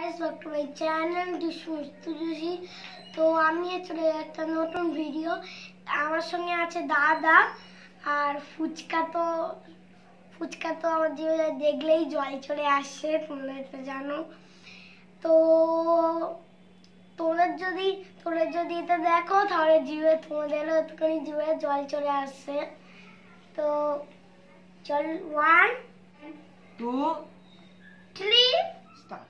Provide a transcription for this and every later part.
guys, welcome to my channel Dushmustujushi। তো আমি চলে একটা নতুন ভিডিও। আমার সঙ্গে আছে দাদা আর ফুচকা তো আমার জীবনে দেখলেই জল চলে আসে, তোমরা তো জানো। তো তোমরা যদি এটা দেখো তাহলে তোমাদেরও একটুখানি জিভে জল চলে আসছে। তো চল 1 2 3 start।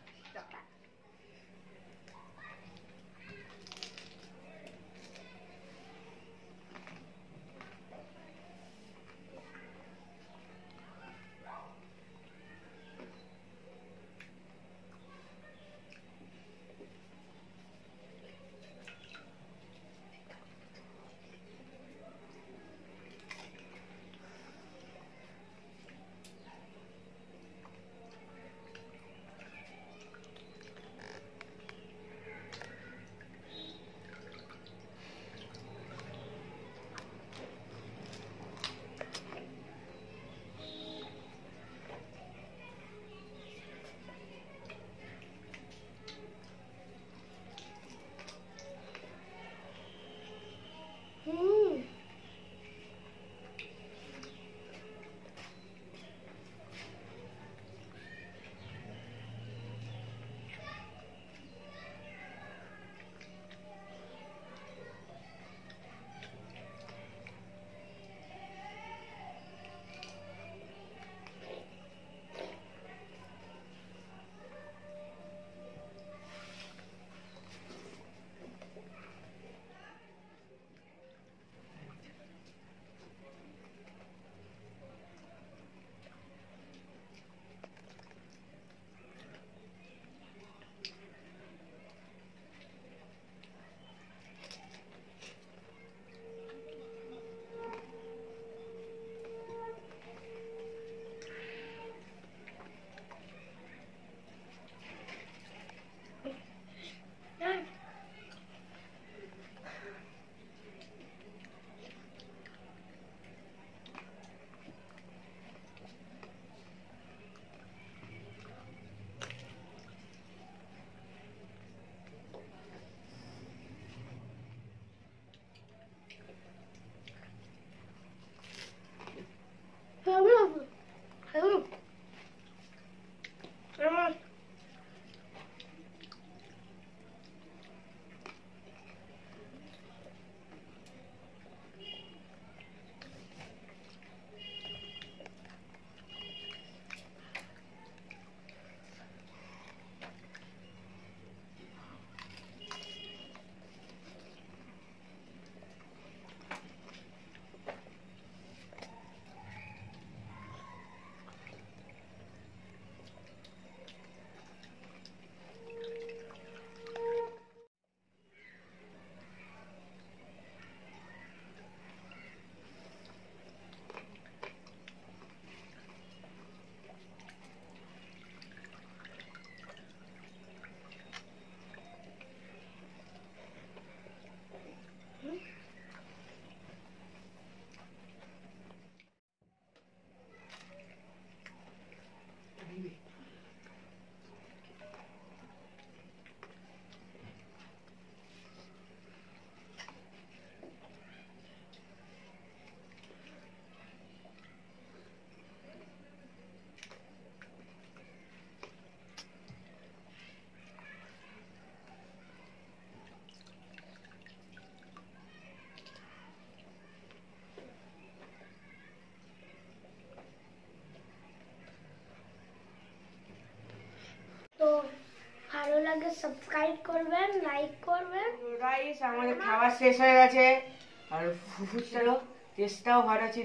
ভালো লাগে সাবস্ক্রাইব করবেন, লাইক করবেন। গাইস আমাদের খাওয়া শেষ হয়ে গেছে আর ফুচকারও টেস্টটাও ভালো ছিল,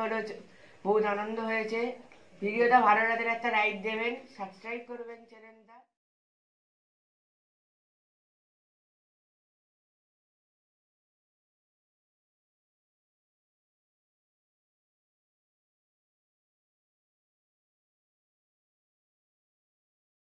বহুত আনন্দ হয়েছে। ভিডিওটা ভালো লাগলে একটা লাইক দেবেন, সাবস্ক্রাইব করবেন চ্যানেলটা।